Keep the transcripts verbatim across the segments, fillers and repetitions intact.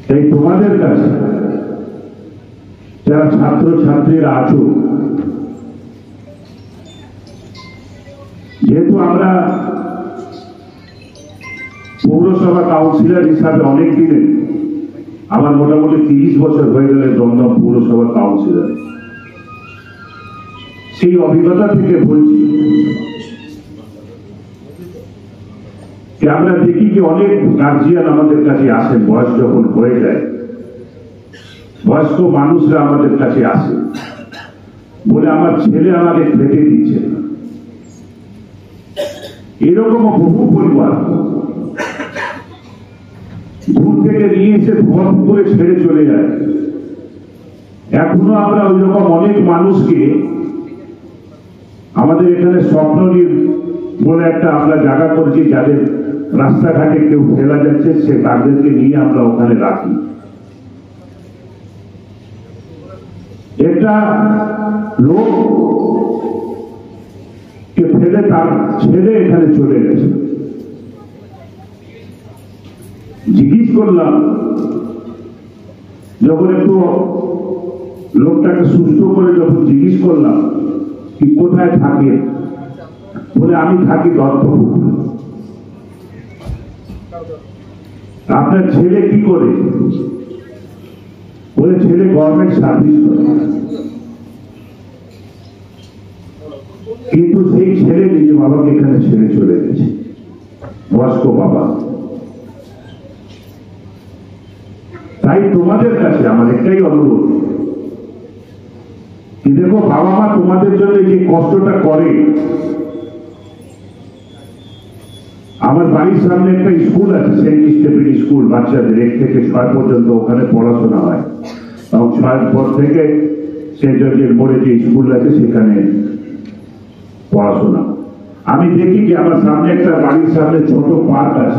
তাই তোমাদের কাছে যারা ছাত্র ছাত্রীরা আছো, যেহেতু আমরা পৌরসভা কাউন্সিলর হিসাবে অনেক দিনে, আমার মোটামুটি তিরিশ বছর হয়ে গেলে দমদম পৌরসভা কাউন্সিলর, সেই অভিজ্ঞতা থেকে বলছি যে আমরা দেখি যে অনেক গার্জিয়ান আমাদের কাছে আসেন, বয়স যখন হয়ে যায়, বয়স্ক মানুষরা আমাদের কাছে আসে, বলে আমার ছেলে আমাকে খেতে দিচ্ছে না। এরকম বহু পরিবার দূর থেকে নিয়ে এসে ভর করে ছেড়ে চলে যায়। এখনো আমরা ওই রকম অনেক মানুষকে আমাদের এখানে স্বপ্ননীর বলে একটা আমরা জায়গা করেছি, যাদের রাস্তাঘাটে কেউ ফেলা যাচ্ছে, সে তাদেরকে নিয়ে আমরা ওখানে রাখি। একটা লোক কে ফেলে তার ছেলে এখানে চলে গেছে। জিজ্ঞেস করলাম, যখন একটু লোকটাকে সুস্থ করে যখন জিজ্ঞেস করলাম কি কোথায় থাকে, বলে আমি থাকি দত্তপুর। আপনার ছেলে কি করে? বলে ছেলে গভর্নমেন্ট সার্ভিস করে। কিন্তু সেই ছেলে নিজে বাবাকে এখানে ছেড়ে চলে গেছে, বয়স্ক বাবা। তাই তোমাদের কাছে আমার একটাই অনুরোধ, কি দেখো বাবা মা তোমাদের জন্য যে কষ্টটা করে। আমার বাড়ির সামনে একটা স্কুল আছে, সেন্ট স্টেফেন স্কুল, বাচ্চাদের এক থেকে ছয় পর্যন্ত ওখানে পড়াশোনা হয়, এবং ছয়ের পর থেকে সেন্ট জর্জের মোড়ে যে স্কুল আছে সেখানে পড়াশোনা। আমি দেখি যে আমার সামনে একটা বাড়ির সামনে ছোট পার্ক আছে,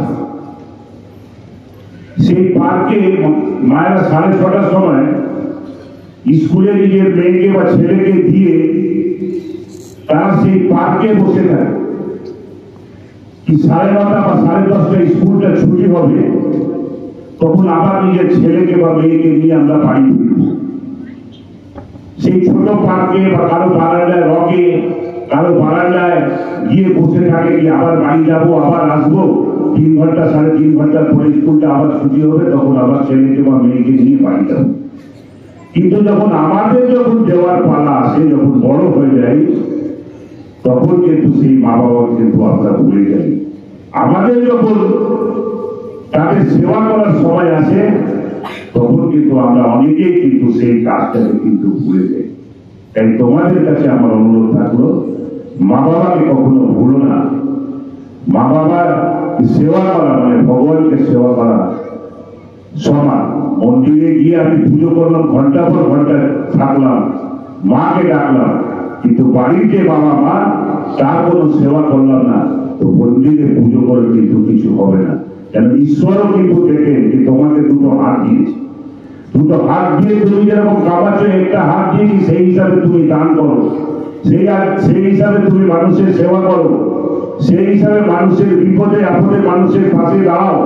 সেই পার্কে মায়েরা সাড়ে ছটার সময় স্কুলে নিজের মেয়েকে বা ছেলেকে দিয়ে তারা সেই পার্কে বসে থাকে। কি সাড়ে নটা বা সাড়ে দশটা স্কুলটা ছুটি হবে, তখন আবার নিজের ছেলেকে বা মেয়েকে নিয়ে আমরা বাড়ি ফিরি। সেই ছোট পার্কে বা কারো বারান্দায় রকে, কারো বারান্দায় গিয়ে বসে থাকে, কি আবার বাড়ি যাবো, আবার আসবো, তিন ঘন্টা সাড়ে তিন ঘন্টার পরে স্কুলটা আবার ছুটি হবে, তখন আবার ছেলেকে বা মেয়েকে নিয়ে বাড়ি যাবো। কিন্তু যখন আমাদের যখন দেওয়ার পালা আসে, যখন বড় হয়ে যায়, তখন কিন্তু সেই মা বাবা কিন্তু আমরা ভুলে যাই। আমাদের যখন তাদের সেবা করার সময় আসে, তখন কিন্তু আমরা অনেকেই কিন্তু সেই কাজটাকে কিন্তু ভুলে যাই। তাই তোমাদের কাছে আমার অনুরোধ থাকলো, মা বাবাকে কখনো ভুলো না। মা বাবার সেবা করা মানে ভগবানকে সেবা করা সমান। মন্দিরে গিয়ে আমি পুজো করলাম, ঘন্টা পর ঘন্টা থাকলাম, মাকে ডাকলাম, কিন্তু বাড়ির যে বাবা মা তার কোনো সেবা করলাম না, তো মন্দিরে পুজো করে কিন্তু কিছু হবে না। কেন ঈশ্বরও কিন্তু দেখেন যে তোমাকে দুটো হাত দিয়েছে, দুটো হাত দিয়ে তুমি যেরকম কামাচ্ছ, একটা হাত দিয়েছি সেই হিসাবে তুমি দান করো, সেই সেই হিসাবে তুমি মানুষের সেবা করো, সেই হিসাবে মানুষের বিপদে আপদে মানুষের পাশে দাও।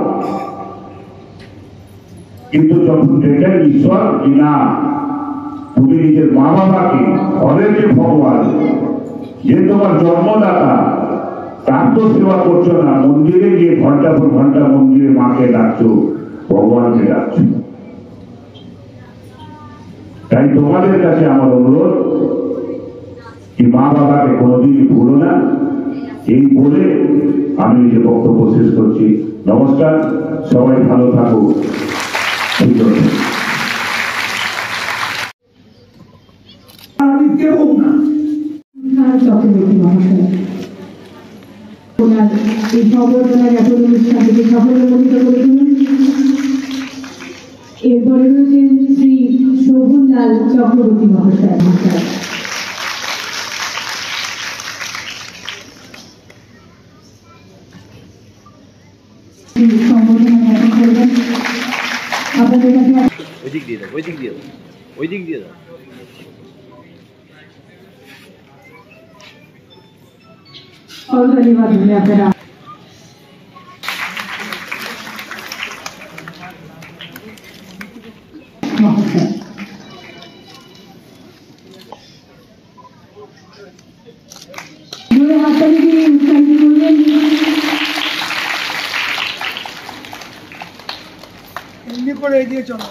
কিন্তু যখন দেখেন ঈশ্বর কি না, তুমি নিজের মা বাবাকে, ঘরের যে ভগবান, যে তোমার জন্মদাতা, তার তো সেবা করছো না, মন্দিরে গিয়ে ঘন্টা পর ঘন্টা মন্দিরে মাকে ডাকছো, ভগবানকে ডাকছো। তাই তোমাদের কাছে আমার অনুরোধ, কি মা বাবাকে কোনোদিন ভুলো না। এই বলে আমি নিজে বক্তব্য শেষ করছি। নমস্কার, সবাই ভালো থাকো। আমি কেউ না চক্রবর্তী মহাশয় ওনার এই সংবর্ধনা জ্ঞাপন অনুষ্ঠানটিকে সাফল্যমণ্ডিত করে তুলুন। এরপরে রয়েছেন শ্রী শোভনলাল চক্রবর্তী মহাশয় মহাশয় সংবর্ধনা জ্ঞাপন করবেন। আপনাদের কাছে ওই দিক দিয়ে দাও, ওই দিক দিয়ে দাও, ওই দিক দিয়ে দাও। করতালি মাধ্যমে আপনারা মহাশয়। জোরে হাততালি দিয়ে উৎসাহিত করবেন। এমনি করে এগিয়ে চলো।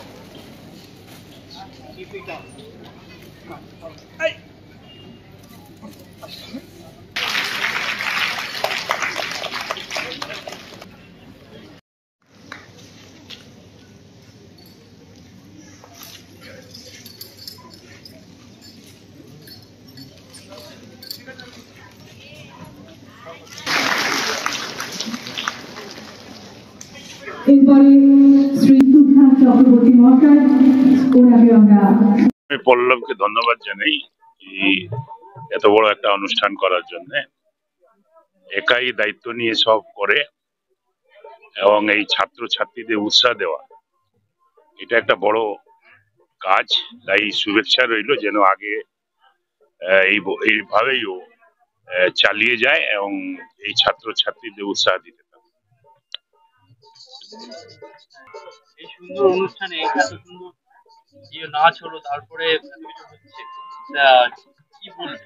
এরপরে শ্রী তুফান চক্রবর্তী মহাশয়, ওনাকে আমরা আমি পল্লবকে ধন্যবাদ জানাই এই এত বড় একটা অনুষ্ঠান করার জন্য। একাই দায়িত্ব নিয়ে সব করে এবং এই ছাত্র ছাত্রীদের উৎসাহ দেওয়া, এটা একটা বড় কাজ। তাই শুভেচ্ছা রইল যেন আগে আহ, এই এইভাবেই ও আহ, চালিয়ে যায় এবং এই ছাত্র ছাত্রীদের উৎসাহ দিতে থাকে। এই সুন্দর অনুষ্ঠানে এত সুন্দর যে নাচ হলো, তারপরে এত কিছু হচ্ছে, তা কি বলবে?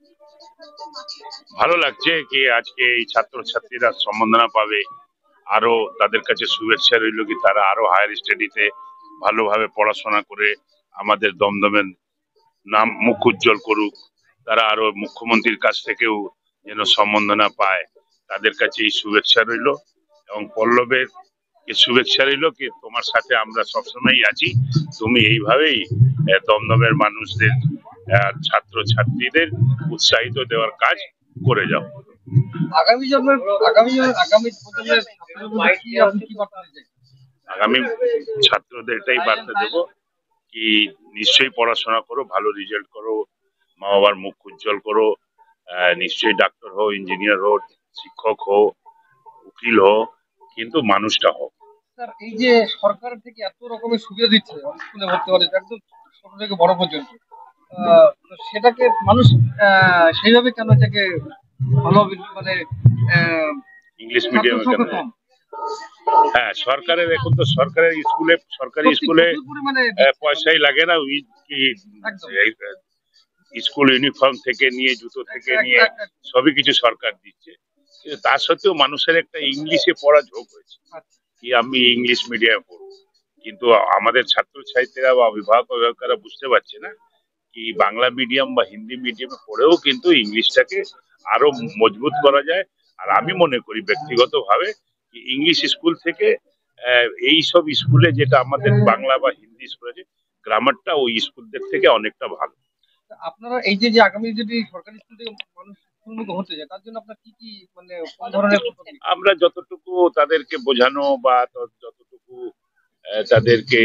ভালো লাগছে কি আজকে এই ছাত্র ছাত্রীরা সম্মাননা পাবে, আরো তাদের কাছে শুভেচ্ছা রইল কি তারা আরো হায়ার স্টাডিতে ভালোভাবে পড়াশোনা করে আমাদের দমদমের নাম মুখ উজ্জ্বল করুক। তারা আরো মুখ্যমন্ত্রীর কাছ থেকেও যেন সম্মাননা পায়, তাদের কাছে এই শুভেচ্ছা রইল। এবং পল্লবের কি শুভেচ্ছা রইল কি তোমার সাথে আমরা সবসময় আছি, তুমি এইভাবেই আহ, দমদমের মানুষদের আহ, ছাত্র ছাত্রীদের উৎসাহিত দেওয়ার কাজ করে যাও। আগামী জন্মের আগামী আগামী প্রজন্মের ছাত্রদের কি আপনি কি বার্তা দিতে চান? আগামী ছাত্রদের এটাই বার্তা দেবো কি নিশ্চয়ই পড়াশোনা করো, ভালো রেজাল্ট করো, মা বাবার মুখ উজ্জ্বল করো, আহ, নিশ্চয়ই ডাক্তার হও, ইঞ্জিনিয়ার হও, শিক্ষক হও, উকিল হও, কিন্তু মানুষটা হও। স্যার, এই যে সরকার থেকে এত রকমের সুবিধা দিচ্ছে স্কুলে ভর্তি হলে একদম ছোট থেকে বড় পর্যন্ত, আহ, তো সেটাকে মানুষ আহ, সেইভাবে কেন এটাকে ভালো মানে আহ, ইংলিশ ছাত্র মিডিয়ামে সংখ্যা কম? হ্যাঁ, সরকারের এখন তো সরকারের স্কুলে সরকারি প্রচুর- স্কুলে প্রচুর পরিমাণে আহ, পয়সাই লাগে না। ওই কি একদম। এই, আহ, স্কুল ইউনিফর্ম থেকে নিয়ে জুতো থেকে এক- নিয়ে এক- এক- সবই কিছু সরকার দিচ্ছে, কিন্তু তা সত্ত্বেও মানুষের একটা ইংলিশে পড়া ঝোঁক হয়েছে আচ্ছা। কি আমি ইংলিশ মিডিয়ামে পড়বো, কিন্তু আমাদের ছাত্র ছাত্রীরা বা অভিভাবক অভিভাবকরা বুঝতে পারছে না কি বাংলা মিডিয়াম বা হিন্দি মিডিয়ামে পড়েও কিন্তু ইংলিশটাকে আরো মজবুত করা যায়। আর আমি মনে করি ব্যক্তিগতভাবে কি ইংলিশ স্কুল থেকে আহ, এই সব স্কুলে যেটা আমাদের বাংলা বা হিন্দি স্কুল আছে, গ্রামারটা ওই স্কুলদের থেকে অনেকটা ভালো। আপনারা এই যে যে আগামী যদি সরকারি স্কুল থেকে মানুষ উন্মুখ হতে যায়, তার জন্য আপনার কি কি মানে কোন ধরনের পদক্ষেপ? আমরা যতটুকু তাদেরকে বোঝানো বা ত- যতটুকু আহ, তাদেরকে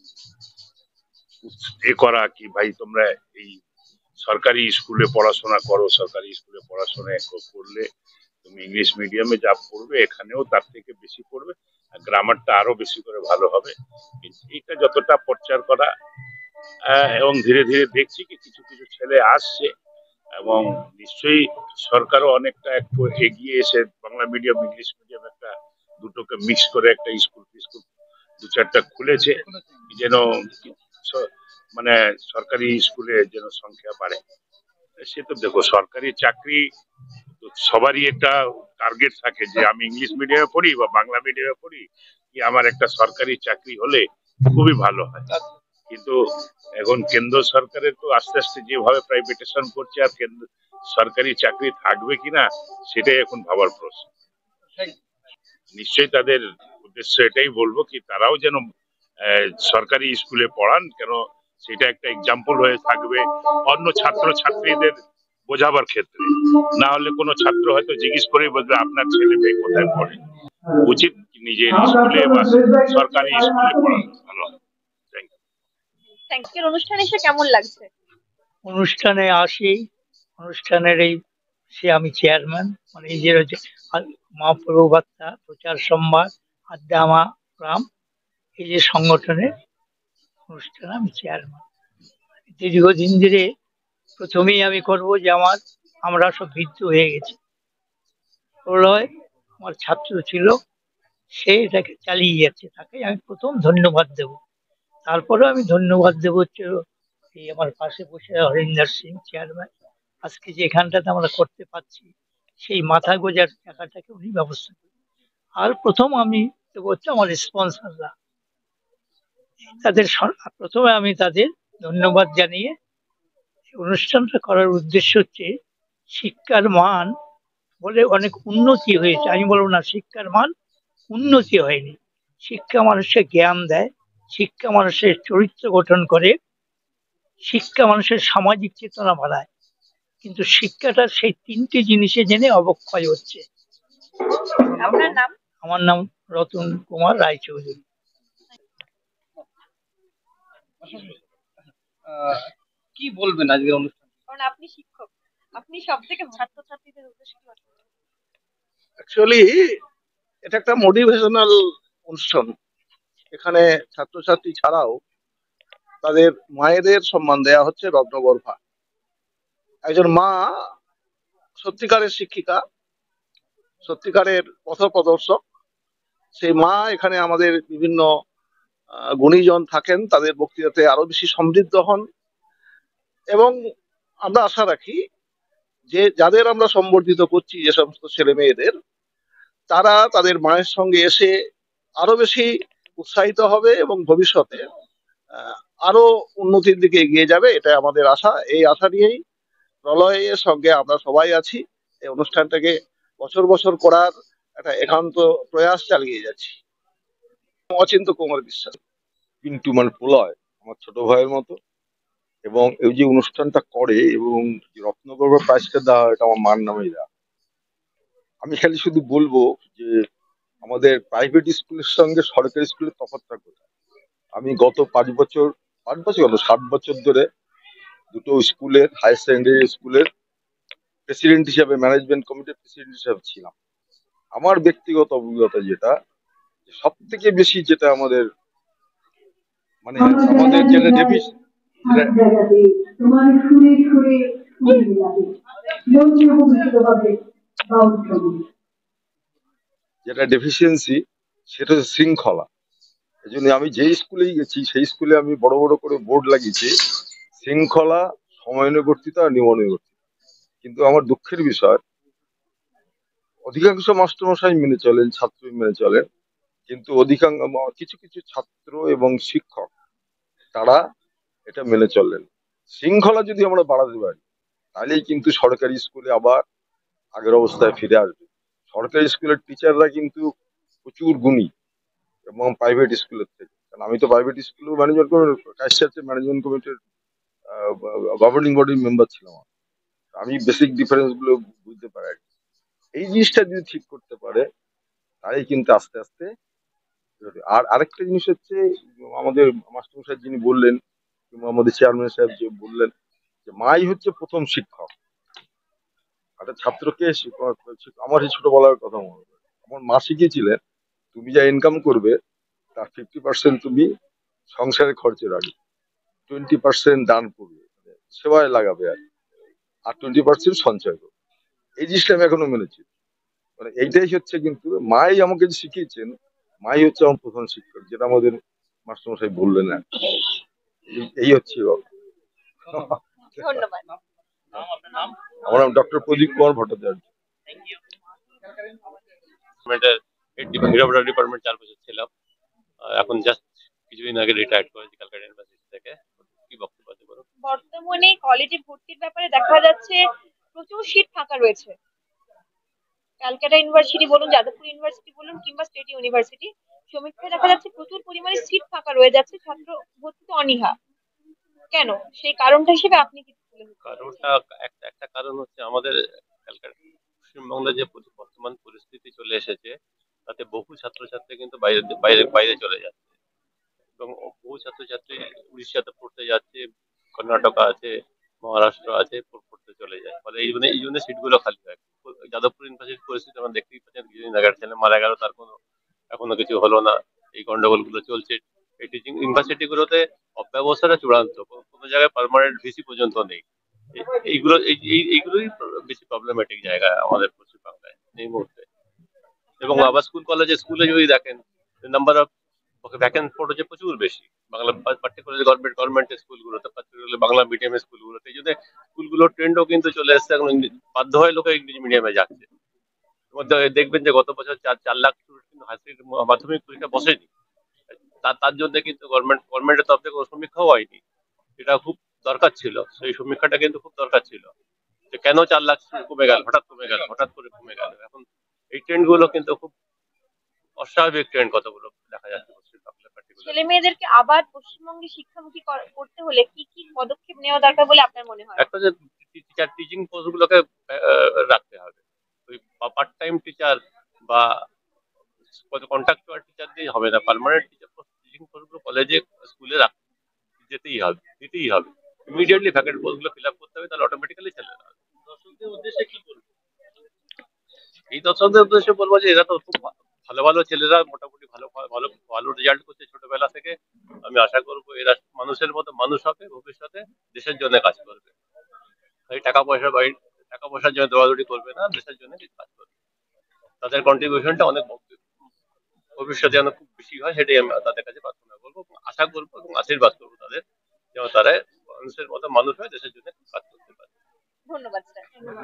এ করা কি ভাই তোমরা এই সরকারি স্কুলে পড়াশোনা করো, সরকারি স্কুলে পড়াশোনা ক- করলে তুমি ইংলিশ মিডিয়ামে যা পড়বে এখানেও তার থেকে বেশি পড়বে, আর গ্রামারটা আরো বেশি করে ভালো হবে। কিন্তু এটা যতটা প্রচার করা আহ, এবং ধীরে ধীরে দেখছি কি কিছু কিছু ছেলে আসছে এবং নিশ্চয়ই সরকারও অনেকটা একটু এগিয়ে এসে বাংলা মিডিয়াম ইংলিশ মিডিয়াম একটা দুটোকে মিক্স করে একটা স্কুল স্কুল দু চারটা খুলেছে যেন স- মানে সরকারি স্কুলে যেন সংখ্যা বাড়ে। সে তো দেখো সরকারি চাকরি তো সবারই একটা টার্গেট থাকে যে আমি ইংলিশ মিডিয়ামে পড়ি বা বাংলা মিডিয়ামে পড়ি, কি আমার একটা সরকারি চাকরি হলে খুবই ভালো হয়। কিন্তু এখন কেন্দ্র সরকারের তো আস্তে আস্তে যেভাবে প্রাইভেটেশন করছে, আর কেন্দ্র সরকারি চাকরি থাকবে কিনা সেটাই এখন ভাবার প্রশ্ন। নিশ্চয়ই তাদের উদ্দেশ্য এটাই বলবো কি তারাও যেন আহ, সরকারি স্কুলে পড়ান, কেন সেটা একটা এক্সাম্পল হয়ে থাকবে অন্য ছাত্র ছাত্রীদের বোঝাবার ক্ষেত্রে। না হলে কোনো ছাত্র হয়তো জিজ্ঞেস করেই বলবে আপনার ছেলে মেয়ে কোথায় পড়ে। উচিত নিজের স্কুলে বা সরকারি স্কুলে পড়ানো ভালো। Thank you. আজকের অনুষ্ঠানে এসে কেমন লাগছে? অনুষ্ঠানে আসি, অনুষ্ঠানের এই সে আমি চেয়ারম্যান, মানে এই যে রয়েছে আ- মহাপ্রভু বার্তা প্রচার সংবাদ আড্ডা মা গ্রাম, এই যে সংগঠনের অনুষ্ঠানে আমি চেয়ারম্যান। দীর্ঘদিন ধরে প্রথমেই আমি করব যে আমার আমরা সব বৃদ্ধ হয়ে গেছি, প্রলয় আমার ছাত্র ছিল, সে এটাকে চালিয়ে যাচ্ছে, তাকে আমি প্রথম ধন্যবাদ দেব। তারপরেও আমি ধন্যবাদ দেবো হচ্ছে এই আমার পাশে বসে হরিন্দর সিং চেয়ারম্যান, আজকে যে এখানটাতে আমরা করতে পারছি সেই মাথা গোজার টাকাটাকে উনি ব্যবস্থা করেন। আর প্রথম আমি দেবো হচ্ছে আমার স্পন্সররা, তাদের সর- প্রথমে আমি তাদের ধন্যবাদ জানিয়ে এই অনুষ্ঠানটা করার উদ্দেশ্য হচ্ছে শিক্ষার মান বলে অনেক উন্নতি হয়েছে, আমি বলবো না শিক্ষার মান উন্নতি হয়নি। শিক্ষা মানুষকে জ্ঞান দেয়, শিক্ষা মানুষের চরিত্র গঠন করে, শিক্ষা মানুষের সামাজিক চেতনা বাড়ায়, কিন্তু শিক্ষাটা সেই তিনটি জিনিসে জেনে অবক্ষয় হচ্ছে। আপনার নাম? আমার নাম রতন কুমার রায়চৌধুরী। আহ, কি বলবেন আজকের অনুষ্ঠান? কারণ আপনি শিক্ষক, আপনি সব থেকে ছাত্রছাত্রীদের উদ্দেশ্যে কি বার্তা দেবেন? অ্যাকচুয়ালি এটা একটা মোটিভেশনাল অনুষ্ঠান। এখানে ছাত্রছাত্রী ছাড়াও তাদের মায়েদের সম্মান দেয়া হচ্ছে রত্নগর্ভা। একজন মা সত্যিকারের শিক্ষিকা, সত্যিকারের পথপ্রদর্শক। সেই মা এখানে আমাদের বিভিন্ন আহ, গুণীজন থাকেন, তাদের বক্তৃতাতে আরো বেশি সমৃদ্ধ হন। এবং আমরা আশা রাখি যে যাদের আমরা সম্বর্ধিত করছি, যে সমস্ত ছেলে মেয়েদের, তারা তাদের মায়ের সঙ্গে এসে আরো বেশি উৎসাহিত হবে এবং ভবিষ্যতে আহ, আরো উন্নতির দিকে এগিয়ে যাবে, এটা আমাদের আশা। এই আশা নিয়েই প্রলয়ের সঙ্গে আমরা সবাই আছি, এই অনুষ্ঠানটাকে বছর বছর করার একটা একান্ত প্রয়াস চালিয়ে যাচ্ছি। অচিন্ত কুমার বিশ্বাস। পিন্টু মানে প্রলয় আমার ছোট ভাইয়ের মতো, এবং এই যে অনুষ্ঠানটা করে এবং যে রত্নগর্ভ প্রাইজটা দেওয়া হয়, এটা আমার মার নামেই দেওয়া। আমি খালি শুধু বলবো যে আমাদের প্রাইভেট স্কুলের সঙ্গে সরকারি স্কুলের তফাৎটা কোথায়। আমি গত পাঁচ বছর পাঁচ বছর গেল সাত বছর ধরে দুটো স্কুলের, হায়ার সেকেন্ডারি স্কুলের প্রেসিডেন্ট হিসাবে, ম্যানেজমেন্ট কমিটির প্রেসিডেন্ট হিসাবে ছিলাম। আমার ব্যক্তিগত অভিজ্ঞতা যেটা, সব থেকে বেশি যেটা আমাদের মানে আমাদের যেটা ডেফিস যেটা তোমার সুরে সুরে সুর মিলাবে, মন্ত্র মুগ্ধ হবে বাউল সঙ্গীত। যেটা ডেফিসিয়েন্সি সেটা হচ্ছে শৃঙ্খলা। এই জন্য আমি যেই স্কুলেই গেছি সেই স্কুলে আমি বড় বড় করে বোর্ড লাগিয়েছি শৃঙ্খলা, সময়ানুবর্তিতা আর নিয়মানুবর্তিতা। কিন্তু আমার দুঃখের বিষয়, অধিকাংশ মাস্টারমশাই মেনে চলেন, ছাত্র মেনে চলেন, কিন্তু অধিকাংশ কিছু কিছু ছাত্র এবং শিক্ষক তারা এটা মেনে চললেন। শৃঙ্খলা যদি আমরা বাড়াতে পারি তাহলেই কিন্তু সরকারি স্কুলে আবার আগের অবস্থায় ফিরে আসবে। সরকারি স্কুলের টিচাররা কিন্তু প্রচুর গুণী এবং প্রাইভেট স্কুলের থেকে। কারণ আমি তো প্রাইভেট স্কুল ম্যানেজমেন্ট কমিটির ম্যানেজমেন্ট কমিটির গভর্নিং বডির মেম্বার ছিলাম। আমি বেসিক ডিফারেন্স গুলো বুঝতে পারি আর কি। এই জিনিসটা যদি ঠিক করতে পারে তাহলে কিন্তু আস্তে আস্তে। আর আরেকটা জিনিস হচ্ছে, আমাদের মাস্টারমশাই যিনি বললেন কিংবা আমাদের চেয়ারম্যান সাহেব যে বললেন যে মাই হচ্ছে প্রথম শিক্ষক। একটা ছাত্রকে শিক্ষক- আমার এই ছোটবেলার কথা মনে পড়ে, আমার মা শিখিয়েছিলেন তুমি যা ইনকাম করবে তার ফিফটি পার্সেন্ট তুমি সংসারে খরচে রাখবে, টোয়েন্টি পার্সেন্ট দান করবে, মানে সেবায় লাগাবে আর কি, আর টোয়েন্টি পার্সেন্ট সঞ্চয় করবে। এই জিনিসটা আমি এখনো মেনেছি। মানে এইটাই হচ্ছে, কিন্তু মাই আমাকে যে শিখিয়েছেন, মাই হচ্ছে আমার প্রধান শিক্ষক, যেটা আমাদের মাস্টারমশাই বললেন আর কি। এই- এই হচ্ছে ব্যাপার। ধন্যবাদ। নাম, আপনার নাম? আমার নাম doctor Pradip Kumar Bhattacharya. Thank you. ডিপার্টমেন্টের ডিপার্টমেন্ট চার বছর ছিলাম। আহ, এখন জাস্ট কিছুদিন আগে রিটায়ার্ড করেছি ক্যালকাটা ইউনিভার্সিটি থেকে। কি বক্তব্য আছে বলুন? বর্তমানে কলেজে ভর্তির ব্যাপারে দেখা যাচ্ছে প্রচুর সিট ফাঁকা রয়েছে। ক্যালকাটা ইউনিভার্সিটি বলুন, যাদবপুর ইউনিভার্সিটি বলুন কিংবা স্টেট ইউনিভার্সিটি, সমীক্ষায় দেখা যাচ্ছে প্রচুর পরিমাণে সিট ফাঁকা রয়ে যাচ্ছে, ছাত্র ভর্তিতে অনীহা। কেন? সেই কারণটা হিসেবে আপনি কি তুলে ধরতে কারণটা চাইছেন? একটা একটা কারণ হচ্ছে আমাদের ক্যালকাটা পশ্চিমবাংলার যে পরি- বর্তমান পরিস্থিতি চলে এসেছে, তাতে বহু ছাত্রছাত্রী কিন্তু বাইরে বাইরে বাইরে চলে যাচ্ছে, এবং বহু ছাত্রছাত্রী উড়িষ্যাতে পড়তে যাচ্ছে, কর্ণাটকা আছে, মহারাষ্ট্র আছে, পড়- পড়তে চলে যায়। ফলে এই জন্য এই জন্য সিটগুলো খালি হয়। যাদবপুর ইউনিভার্সিটির পরিস্থিতি আমরা দেখতেই পাচ্ছেন, কিছুদিন আগে একটা ছেলে মারা গেল, তার কোনো এখনো কিছু হলো না। এই গন্ডগোল গুলো চলছে। এই টিচিং ইউনিভার্সিটি গুলোতে অব্যবস্থাটা চূড়ান্ত, কোনো কোনো জায়গায় পার্মানেন্ট ভিসি পর্যন্ত নেই। এই- এইগুলো এই- এই- এইগুলোই বেশি প্রবলেমেটিক জায়গা আমাদের পশ্চিমবাংলায় এই মুহূর্তে। এবং আবার স্কুল কলেজে স্কুলে যদি দেখেন, নাম্বার অফ ভ্যাকেন্ট পড়েছে প্রচুর বেশি। বাংলা পার্টিকুলারলি গভর্নমেন্ট গভর্নমেন্ট স্কুলগুলোতে, পার্টিকুলারলি বাংলা মিডিয়ামের স্কুলগুলোতে, এই জন্য স্কুলগুলোর ট্রেন্ডও কিন্তু চলে এসছে এখন ইংরেজি- বাধ্য হয়ে লোকে ইংরেজি মিডিয়ামে যাচ্ছে। মধ্যে দেখবেন যে গত বছর চার চার লাখ স্টুডেন্ট কিন্তু হাই সেকেন্ডারি মাধ্যমিক পরীক্ষা বসেনি। তার তার জন্য কিন্তু গভর্নমেন্ট গভর্নমেন্টের তরফ থেকে কোনো সমীক্ষাও হয়নি। এটা খুব দরকার ছিল, সেই সমীক্ষাটা কিন্তু খুব দরকার ছিল যে কেন চার লাখ স্টুডেন্ট কমে গেল, হঠাৎ কমে গেল, হঠাৎ করে কমে গেল। এখন এই ট্রেন্ড গুলো কিন্তু খুব অস্বাভাবিক ট্রেন্ড কতগুলো দেখা যাচ্ছে পশ্চিমবঙ্গে particularly। ছেলে মেয়েদেরকে আবার পশ্চিমবঙ্গে শিক্ষামুখী কর- করতে হলে কি কি পদক্ষেপ নেওয়া দরকার বলে আপনার মনে হয়? একটা যে টিচার টিচিং পোস্ট গুলোকে আহ, রাখতে হবে। ওই পার্ট টাইম টিচার বা কন্ট্রাক্টুয়াল টিচার দিয়ে হবে না, permanent teacher post teaching post গুলো কলেজে স্কুলে রাখতে যেতেই হবে, দিতেই হবে। ইমিডিয়েটলি ভ্যাকেন্ট পোস্ট গুলো ফিল আপ করতে হবে, তাহলে অটোমেটিক্যালি ছেলে দর্শকদের উদ্দেশ্যে কি বলবো? এই দর্শকদের উদ্দেশ্যে বলবো যে এরা তো খুব ভা- ভালো ভালো ছেলেরা মোটামুটি ভালো ভালো ভালো রেজাল্ট করছে ছোটবেলা থেকে। আমি আশা করবো এরা মানুষের মতো মানুষ হবে, ভবিষ্যতে দেশের জন্য কাজ করবে। এই টাকা পয়সা বাড়ি টাকা পয়সার জন্য দৌড়াদৌড়ি করবে না, দেশের জন্য কিছু কাজ করবে। তাদের কন্ট্রিবিউশনটা অনেক ভবিষ্যতে যেন খুব বেশি হয়, সেটাই আমি তাদের কাছে প্রার্থনা করবো এবং আশা করবো এবং আশীর্বাদ করবো তাদের, যেন তারা মানুষের মতো মানুষ হয়, দেশের জন্য কাজ করতে পারে। ধন্যবাদ স্যার।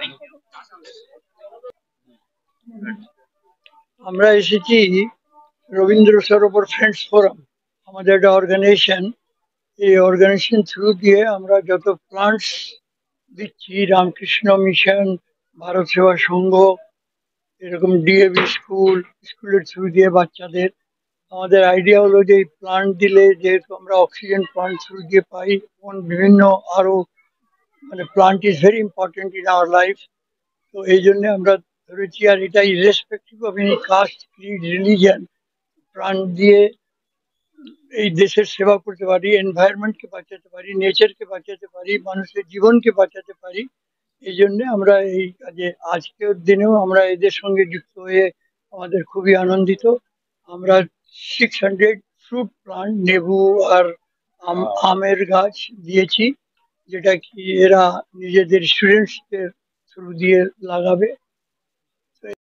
আমরা এসেছি রবীন্দ্র সরোবর ফ্রেন্ডস ফোরাম, আমাদের একটা অর্গানাইজেশন। এই অর্গানাইজেশন থ্রু দিয়ে আমরা যত প্লান্টস দিচ্ছি, রামকৃষ্ণ মিশন, ভারত সেবা সংঘ, এরকম ডিএভি স্কুল, স্কুলের থ্রু দিয়ে বাচ্চাদের, আমাদের আইডিয়া হলো যে এই প্লান্ট দিলে যেহেতু আমরা অক্সিজেন প্লান্ট থ্রু দিয়ে পাই, এবং বিভিন্ন আরো মানে plant is very important in our life. তো এই জন্য আমরা ধরেছি, আর এটা irrespective of any caste, creed, religion, প্রাণ দিয়ে এই দেশের সেবা করতে পারি, এনভায়রনমেন্টকে বাঁচাতে পারি, নেচারকে বাঁচাতে পারি, মানুষের জীবনকে বাঁচাতে পারি। এই জন্য আমরা এই কাজে আজকের দিনেও আমরা এদের সঙ্গে যুক্ত হয়ে আমাদের খুবই আনন্দিত। আমরা সিক্স হান্ড্রেড ফ্রুট প্লান্ট, লেবু আর আম- আমের গাছ দিয়েছি, যেটা কি এরা নিজেদের স্টুডেন্টসদের থ্রু দিয়ে লাগাবে।